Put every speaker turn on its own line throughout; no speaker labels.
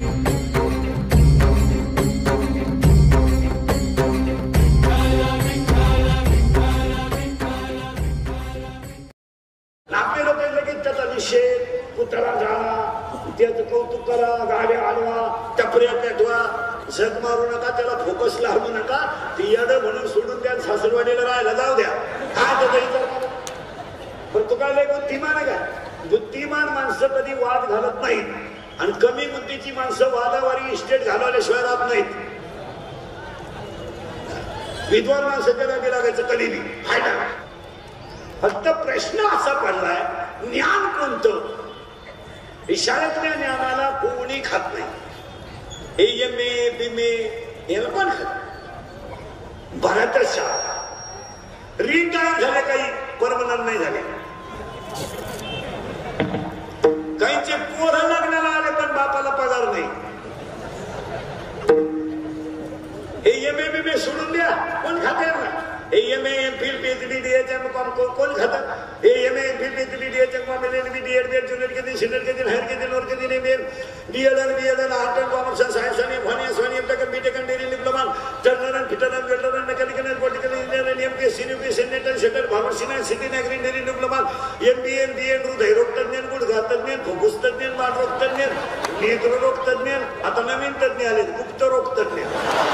आपले लोक लगेच त्याचा निषेध, पुतळा झाला, त्याचं कौतुक करा, गाड्या हलवा, टपऱ्या पेटवा, झक मारू नका, त्याला फोकस लावू नका, ती याड म्हणून सोडून द्या, सासरवाडीला राहायला जाऊ द्या. काय त्याचा पण तू काय लय बुद्धिमान आहे काय? बुद्धिमान माणसं कधी वाद घालत नाहीत आणि कमी बुद्धीची माणसं वादावारी इस्टेट घालवल्याशिवाय राहत नाहीत. विद्वान माणसं त्याला बी लागायचं कधी नाही. फायदा फक्त प्रश्न असा पडलाय, ज्ञान कोणतं? शाळेतल्या ज्ञानाला कोणी खात नाही. AMA, BMA याला पण खात. बऱ्याच शाळा रिटायर झाले, काही परमनंट नाही झाले. काहींचे पोरं लग्नाला आले पण बापाला पगार नाही. AMA, BMA सोडून द्या, कोण खाते ना? AMA, MPhil, PhD, DHM कोण खातं? AMA, MPhil, PhD, DHM LLB, DED, BEd, junior केली, सिनियर केली, हायर केली, लोअर केली, MA, DEd, BEd, art and commerce, science आणि FANI, MTech, BTech, dairy diploma, turner, fitter, welder, mechanical, political engineer, MPSC, UPSC, net, settle, pharmacy, city, agri, dairy diploma, MBA, BEd, हृदयरोग तज्ञ, गुडघा तज्ञ, फुफ्फुस तज्ञ, मानरोग तज्ञ, नेत्ररोग तज्ञ, आता नवीन तज्ञ आले, गुप्त रोग तज्ञ,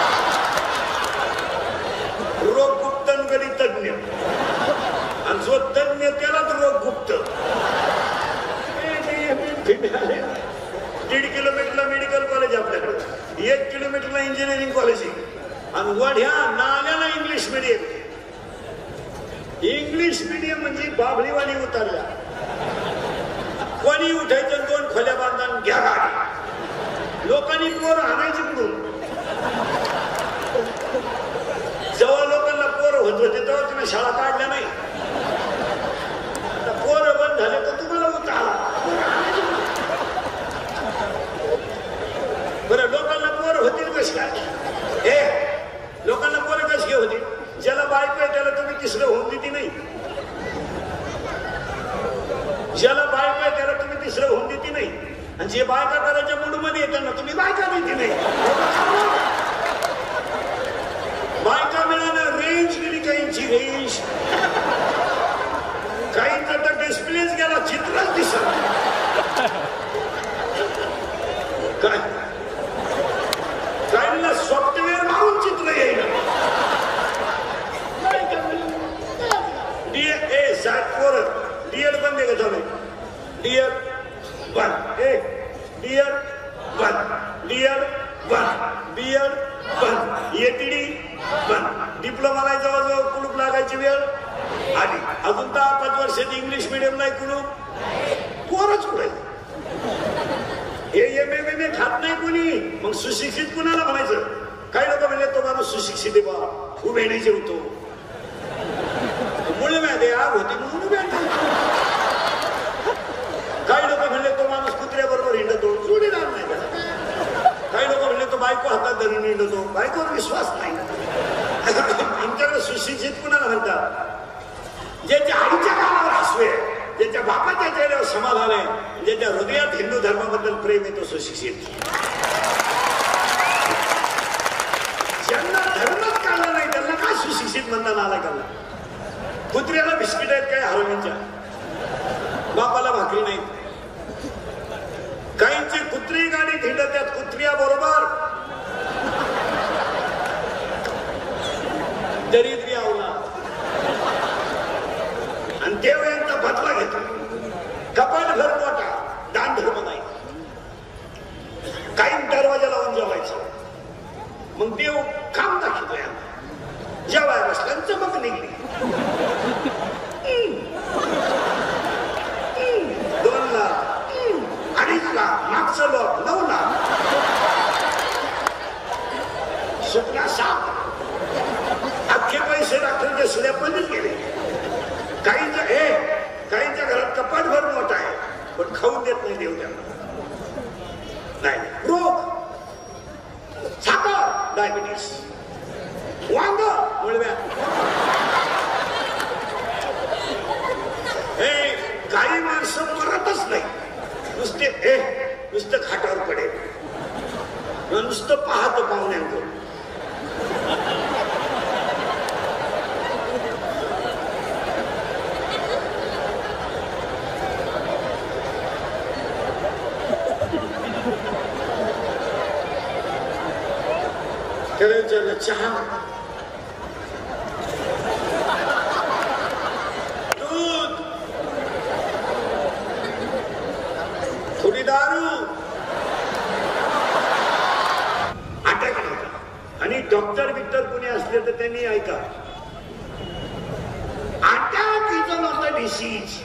रोग गुप्त गणित तज्ञ, आणि जो तज्ञ त्यालाच रोग गुप्त. 1.5 किलोमीटरला मेडिकल कॉलेज आपल्याकडे, 1 किलोमीटरला इंजिनिअरिंग कॉलेज आणि वढ्या नाल्याला इंग्लिश मीडियम. इंग्लिश मीडियम म्हणजे बाभळीवाणी उतरल्या. कोणी उठायचं, 2 खोल्या बांधून घ्या गाडी. लोकांनी पोर आणायची कुठून? जेव्हा लोकांना पोरं होत होते तेव्हा तुम्ही शाळा काढल्या नाही. आता पोरं बंद झाले तर तुम्हाला उतारा. बरं, लोकांना पोरं होतील कशी काय? लोकांना पोरं कशी होती? ज्याला बायको आहे त्याला तुम्ही तिसरं होऊन देती नाही. ज्याला बायको आहे त्याला तुम्ही तिसरं होऊन देती नाही, आणि जे बायका करायच्या मूडमध्ये येताना तुम्ही बायका देती नाही. बायका मिळालं, रेंज गेली काहींची, रेंज काहींचा तर डिस्प्लेच गेला, चित्रच दिसत काय. काहींना सॉफ्टवेअर मारून चित्र येईल. DEd बंद आहे का चालू? DEd बंद, DEd बंद, DEd बंद, BEd बंद, ATD बंद. डिप्लोमाला जवळजवळ कुलूप लागायची वेळ आली. अजून 10-5 वर्षात इंग्लिश मिडियम नाही कुलूप. कोणच कुठे AMA, BMA खात नाही कुणी, मग सुशिक्षित कुणाला म्हणायचं? काही लोक म्हणले तो माणूस सुशिक्षित आहे बा, उभे नाही जेवतो, मुळे माहिती आग होती म्हणून उभे. काही लोक म्हणले तो माणूस कुत्र्याबरोबर हिंडतो, जोडीदार नाही. काही लोक म्हणले तो बायको हातात धरून हिंडतो, बायकोवर विश्वास नाही. आमच्याकडे सुशिक्षित कुणाला म्हणतात? ज्याच्या आईच्या कानावर हसू आहे, ज्याच्या बापाच्या चेहऱ्यावर समाधान आहे, ज्याच्या हृदयात हिंदू धर्माबद्दल प्रेम आहे, तो सुशिक्षित. ज्यांना धर्मच कळला नाही त्यांना काय सुशिक्षित म्हणता आला का? कुत्र्याला बिस्किट आहेत काय हरवणीच्या, बापाला भाकरी नाही. काहींची कुत्री गाडीत हिंडत त्यात कुत्र्या बरोबर दरिद्री आवला, आणि देव यांचा बदला घेतो. कपाल भर मोठा, दान धर्म नाही. काही दरवाजा लावून जेवायचं, मग देव काम दाखवतोय. जेवाय बसल्या चमक निघली. 2 लाख, 2.5 लाख, मागचं लोक 9 लाख, सुटला 7. अख्खे पैसे डॉक्टरच्या स्लॅबमध्येच गेले. काहींच्या घरात कपाट भर मोठा आहे पण खाऊन देत नाही देव त्यांना. नाही, रोग, साखर, डायबिटीस, वांग, मुळव्या. काही माणसं मरतच नाही, नुसतं खाटावर पडेल. नुसतं पाहत पाहुण्यांकडे. त्याला विचारलं चहा, दूध, थोडी दारू, अटॅक नव्हता. आणि डॉक्टर बिक्टर कोणी असले तर त्यांनी ऐका, attack is not a disease.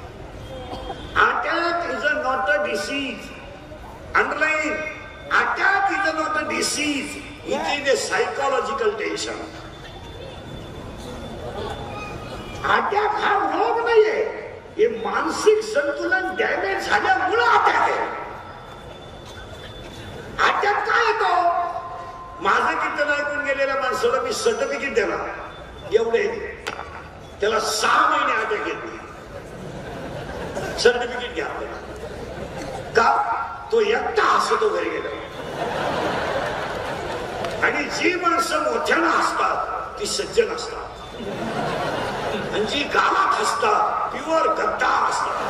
Attack is not a disease. Underline, attack is not a disease. It is a psychological tension. Attack हा रोग नाहीये, हे मानसिक संतुलन डॅमेज झाल्यामुळे अटॅक आहे. अटॅक काय येतो? माझं कीर्तन ऐकून गेलेल्या माणसाला मी सर्टिफिकेट देणार, एवढे त्याला 6 महिने अटॅक येत नाही. सर्टिफिकेट घ्या का? तो एकटा हसतो घरी गेला. आणि जी माणसं मोठ्यानं हसतात ती सज्जन असतात, आणि जी गावात हसतात प्युअर गद्दार असतात.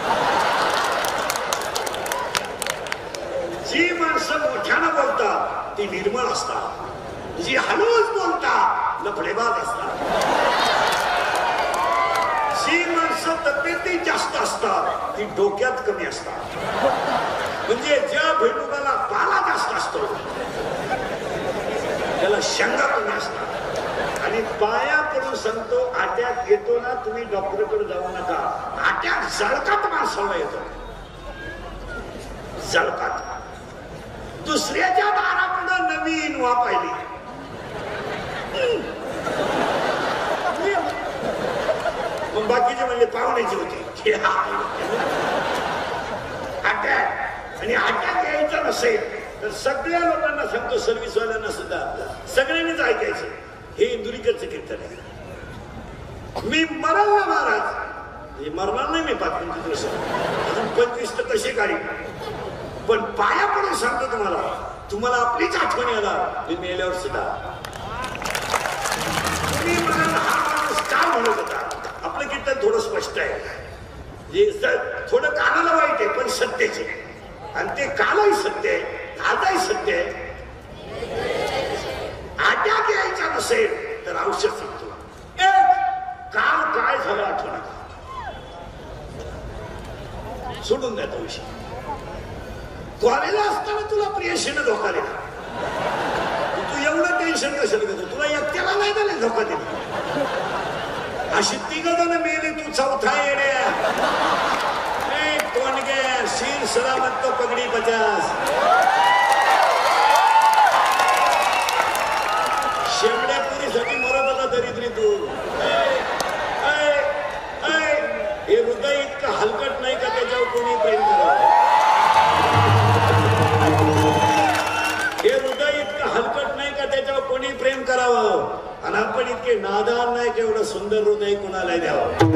जी माणसं मोठ्यानं बोलतात ती निर्मळ असतात, जी हळूच बोलतात लफडेबाज असतात. जी माणसं तब्येतीत जास्त असतात ती डोक्यात कमी असतात. म्हणजे ज्या भेटुकाला पाला जास्त असतो त्याला शंका कमी असतात. आणि पाया पडून सांगतो, अटॅक येतो ना, तुम्ही डॉक्टरकडे जाऊ नका. अटॅक जळकात माणसाला येतो, जळकात. दुसऱ्याच्या दारापुढे नवीन वा पाहिली, मग बाकीचे म्हणजे पाहुण्याची होती. अटॅक, आणि अटॅक यायचा नसेल तर सगळ्या लोकांना सांगतो, सर्व्हिसवाल्यांना सुद्धा सगळ्यांनीच ऐकायचं. हे इंदुरीकरचं कीर्तन आहे. मी मरल ना महाराज, हे मरणार नाही मी 5-25 वर्ष, अजून 25 तर कसे काढी, पण पाया पडून सांगतो तुम्हाला आपलीच आठवण येणार. मी मेल्यावर सुद्धा तुम्ही म्हणाल हा माणूस काय म्हणत होता. आपलं कीर्तन थोडं स्पष्ट आहे, थोडं कानाला वाईट आहे पण सत्याचे, आणि ते कालही सत्य आहे आजही सत्य आहे. अटॅक यायचा नसेल तर औषध सांगतो. काल काय झालं आठवण सोडून द्या तो विषय. कॉलेजला असताना तुला प्रियशीनं धोका दिला, तू एवढं टेन्शन कशाला घेतो? तुला एकट्याला नाही दिले धोका दिला. अशी 3 जण मेले, तू 4था येड्या. कोण गे शीर सलामत तो पगडी 50. शेमड्या पुरीसाठी मरत होता दरिद्री तू. हे हृदय इतकं हलकट नाही का त्याच्यावर कोणी प्रेम करावं? हे हृदय इतकं हलकट नाही का त्याच्यावर कोणी प्रेम करावं? आणि आपण इतके नादान नाही का एवढं सुंदर हृदय कुणाला द्यावं?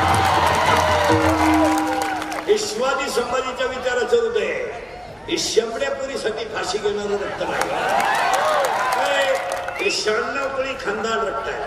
हे शिवाजी संभाजीच्या विचाराचं हृदय, हे शेंबड्यापुरीसाठी फाशी घेणारं रक्त नाही. हे 96 पळी खानदान रक्त आहे.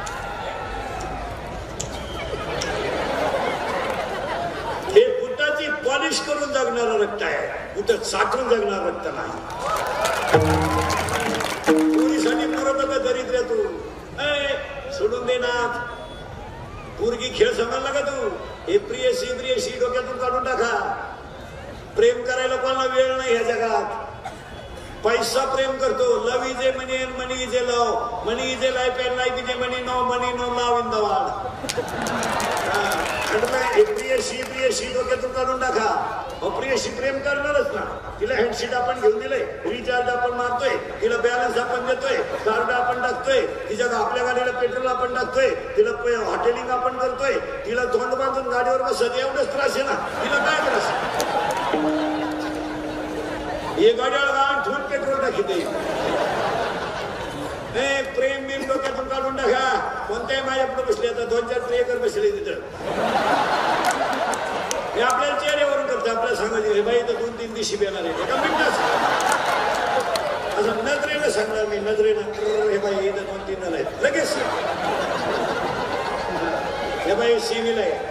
हे बुटाची पॉलिश करून जगणारं रक्त आहे, बुट साठवून जगणारं रक्त नाही. पुरीसाठी मरत का दरिद्र्या तू? सोडून दे ना, पोरगी खेळ समजला का तू? हे प्रियशी डोक्यातून काढून टाका. प्रेम करायला कोणाला वेळ नाही या जगात. पैसा प्रेम करतो. Love is a money and money is a love. Money is a life and life is a money. No money no love in the world. प्रियशी डोक्यातून काढून टाका. प्रियशी प्रेम करणारच ना. तिला हँडशीट आपण घेऊन दिलंय, रिचार्ज आपण मारतोय, तिला बॅलन्स आपण देतोय, कार्ड आपण टाकतोय, तिच्या आपल्या गाडीला पेट्रोल आपण टाकतोय, तिला हॉटेलिंग आपण करतोय, तिला तोंड बांधून गाडीवर बसत, एवढंच त्रास आहे ना. तिला काय त्रास? हे गाड्याला गाण ठेवून पेट्रोल टाकते. प्रेम बिम डोक्यातून काढून टाका. कोणत्याही माझ्या पुढे बसले, आता 2-4 ट्रेकर बसले तिथं. हे आपल्याला चेहऱ्यावरून करते. आपल्याला सांगायचे बाई तर 2-3 दिवशी येणार आहे, एका मिनिटात असं मी नजरेनं हे बाई इथं 2-3 जण आहेत लगेच हे बाई सीमेला आहे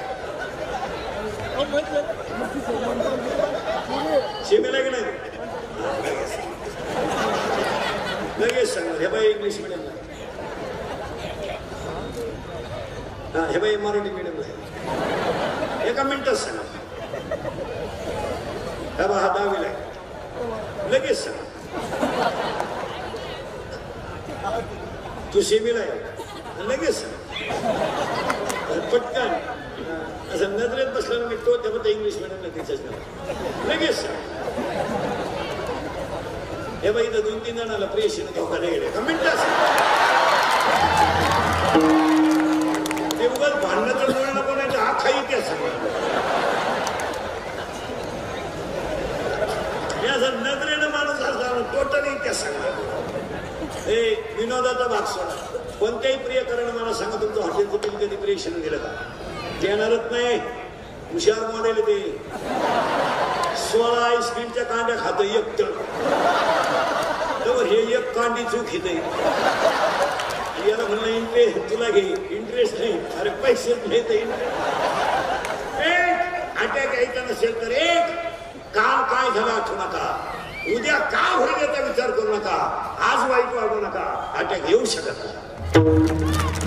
सीमेला की नाही लगेच सांगा हे बाई इंग्लिश मिडियमला हा हे बाई मराठी मिडियमला आहे एका मिनिटात सांगा हा बा हा 10वीला आहे लगेच सांगा तू सीमेला आहे लगेच सांगा पटकन असं नजरेत बसला मी तो तेव्हा इंग्लिश मिडियमला तिच्याच लगेच सांगा हे बाई इथं 2-3 जणांना प्रेशर धोका गेले का मिनिटात ते उगाच भांडणाचं बोलणं कोणाच्या आखा इतिहास असं नजरेनं माणूस असणार टोटल इतिहास सांगणार हे विनोदाचा भाग सोडा कोणत्याही प्रियकरण मला सांगा तुमचं हॉटेलचं बिल कधी प्रेक्षण दिलं का देणारच नाही हुशार मॉडेल ते 16 आईस्क्रीमच्या कांड्या खात एक तर हे एक कांडी चूक घेते याला म्हणलं इंटरेस्ट तुला घे इंटरेस्ट नाही अरे पैसेच नाही तर इंटरेस्ट अटॅक यायचा नसेल तर एक काल काय झालं आठवू नका उद्या काय होईल याचा विचार करू नका आज वाईट वागू नका अटॅक येऊ शकत नाही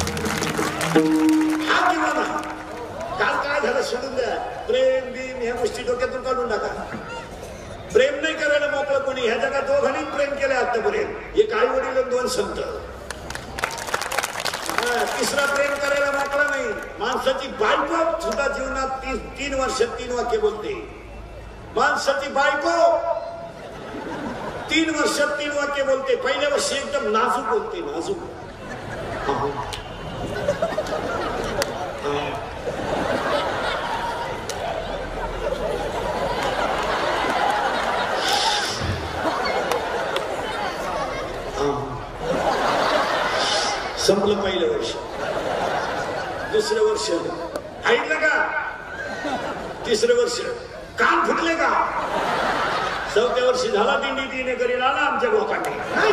हा किंवा नाही काल काय झालं सोडून द्या प्रेम बीम ह्या गोष्टी डोक्यातून काढून टाका प्रेम नाही करायला मोकळं कोणी ह्या जगात दोघांनी प्रेम केलं आतापर्यंत एक आई वडील 2 संत तिसरा प्रेम करायला मोकळा नाही माणसाची बायको सुद्धा जीवनात 3 वर्षात 3 वाक्य बोलते माणसाची बायको 3 वर्षात 3 वाक्य बोलते पहिल्या वर्षी एकदम नाजूक बोलते नाजूक संपलं पहिलं वर्ष दुसरं वर्ष ऐकलं का तिसरं वर्ष कान फुटले का 4थ्या वर्षी झाला दिंडी तिने करील आला आमच्या लोकांनी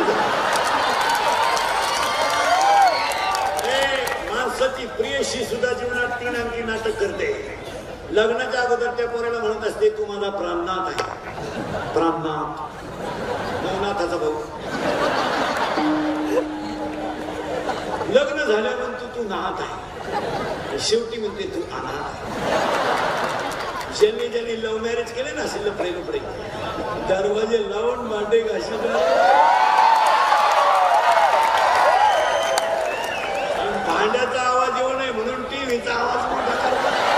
माणसाची प्रियशी सुद्धा जीवनात 3 अंकी नाटक करते लग्नाच्या अगोदर त्या पोराला म्हणत असते तू माझा प्राणनाथ आहे प्राणनाथ नवनाथाचा भाऊ लग्न झाल्यानंतर तू नाथ आहे शेवटी म्हणते तू अनाथ ज्यांनी ज्यांनी लव्ह मॅरेज केले ना असे लफडे लफडे दरवाजे लावून मांडे घाशी भांड्याचा आवाज येऊ नये म्हणून टीव्हीचा आवाज मोठा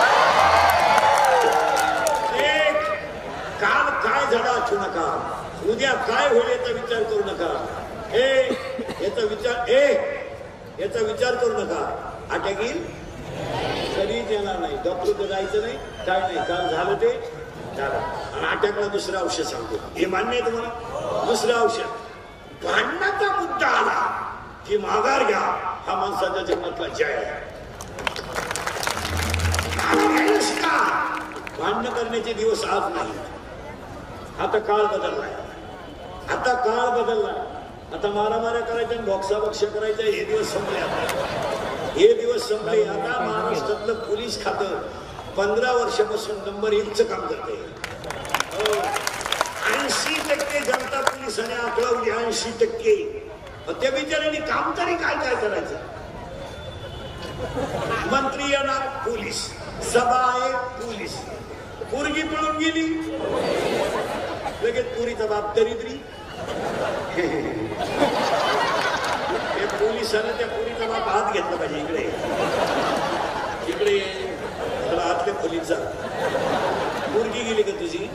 एक काल काय झाला आठवू नका उद्या काय होईल याचा विचार करू नका याचा विचार करू नका अटॅक येईल कधीच येणार नाही डॉक्टर जायचं नाही काय नाही काल झालं ते झालं आणि अटॅकला दुसरं औषध सांगतो हे मान्य आहे तुम्हाला दुसरं औषध भांडणाचा मुद्दा आला की माघार घ्या हा माणसाच्या जीवनातला जय भांडण करण्याचे दिवस आज नाही आता काळ बदललाय आता काळ बदललाय आता मारामाऱ्या करायच्या बॉक्सा करायच्या हे दिवस संपले आता हे दिवस संपले आता महाराष्ट्रातलं पोलीस खातं 15 वर्षापासून नंबर 1चं काम करते 80% जनता पोलिसांनी आकळवली 80% त्या बिचाऱ्यांनी काम तरी काय काय करायचं मंत्री येणार पोलीस सभा आहे पोलीस पोरगी पळून गेली लगेच पुरीचा बाप दरिद्री पोलिसांना त्या पोरीचा बाप हात घेतला पाहिजे इकडे इकडे त्याला हातले पोलीस जा पोरगी गेली का तुझी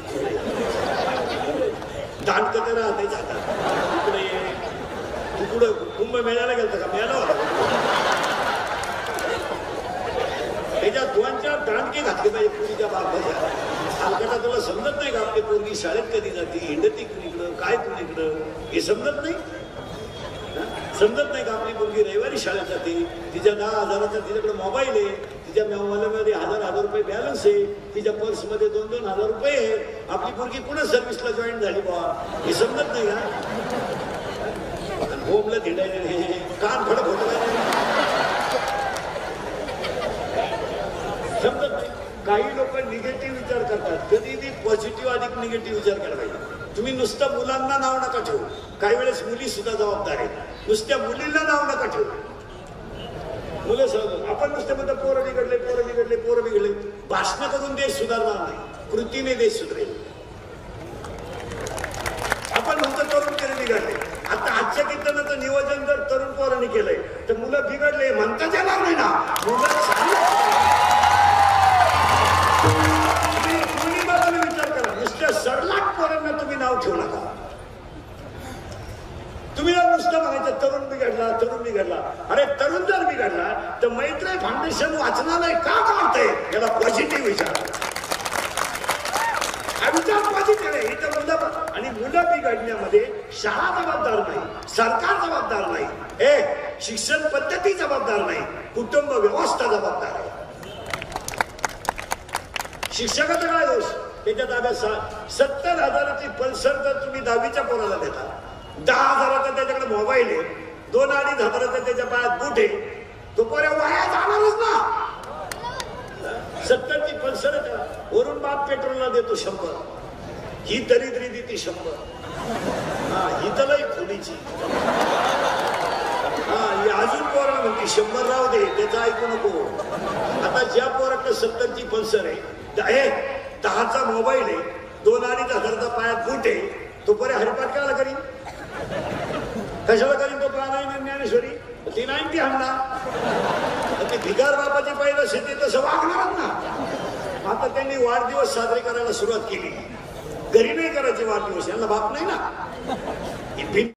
दांड तर राहते जातात इकडे तू कुठं कुंभमेळ्याला गेलता का मेळा होता त्याच्या 2-4 दांडके घातले पाहिजे पोरीच्या बापाच्या हलकटा तुला समजत नाही का आपली पोरगी शाळेत कधी जाते हिंडती कुणीकडं काय कुणीकडं हे समजत नाही समजत नाही का आपली मुलगी रविवारी शाळेत जाते तिच्या 10,000चा तिच्याकडे मोबाईल आहे तिच्या मोबाईलमध्ये 1,000 रुपये बॅलन्स आहे तिच्या पर्समध्ये 2-2 हजार रुपये आहे आपली मुलगी पुन्हा सर्व्हिसला जॉईन झाली बा हे समजत नाही का हो हिंडायचे कान फडक होत समजत नाही. काही लोक निगेटिव्ह विचार करतात, कधीही पॉझिटिव्ह अधिक निगेटिव्ह विचार केला पाहिजे. तुम्ही नुसतं मुलांना नाव नका ठेवू, काही वेळेस मुली सुद्धा जबाबदार आहेत. नुसत्या मुलींना नाव नका ठेवू. मुलं सहज आपण नुसते म्हणतो पोरं बिघडले पोरं बिघडले पोरं बिघडले. भाषण करून देश सुधारणार नाही, कृतीने देश सुधरेल. आपण म्हणतो तरुण तरी बिघडले. आता आजच्या कीर्तनाचं नियोजन जर तरुण पोरांनी केलंय तर मुलं बिघडले म्हणताच येणार नाही ना. मुलं तुम्ही बाजूने विचार करा. नुसत्या सरलाट पोरांना तुम्ही नाव ठेवू नका. तुम्ही जर नुसतं म्हणायचं तरुण बिघडला तरुण बिघडला, अरे तरुण जर बिघडला तर मैत्री फाउंडेशन वाचनालय का काढतंय? याला पॉझिटिव्ह विचार, हा विचार पॉझिटिव्ह आहे. इथं मुलं आणि मुलं बिघडण्यामध्ये शाळा जबाबदार नाही, सरकार जबाबदार नाही, शिक्षण पद्धती जबाबदार नाही, कुटुंब व्यवस्था जबाबदार आहे. शिक्षकाचा काय दोष? त्याच्या ताब्यात 70,000ची पल्सर जर तुम्ही 10वीच्या पोराला देता, 10,000चा त्याच्याकडे मोबाईल आहे, 2-2.5 त्याच्या पायात बूट आहे, तो पोऱ्या वाया जाणारच ना. 70ची पल्सर वरून बाप पेट्रोलला देतो 100, ही दरिद्री देते 100. हा ही तलई खोलीची. हा ही अजून पोराला म्हणते 100 राहू दे, त्याचं ऐकू नको. आता ज्या पोराकडे 70ची पल्सर आहे, 10चा मोबाईल आहे, 2-2.5 पायात बूट आहे, तो पोऱ्या हरिपाठ काला करीन? कशाला करीन तो? प्राणायाम ज्ञानेश्वरी ती 90 आणणार. ती भिकार बापाची पहिलं शेती तसं वागणारच ना. आता त्यांनी वाढदिवस साजरे करायला सुरुवात केली. घरी नाही करायचे वाढदिवस, यांना बाप नाही ना.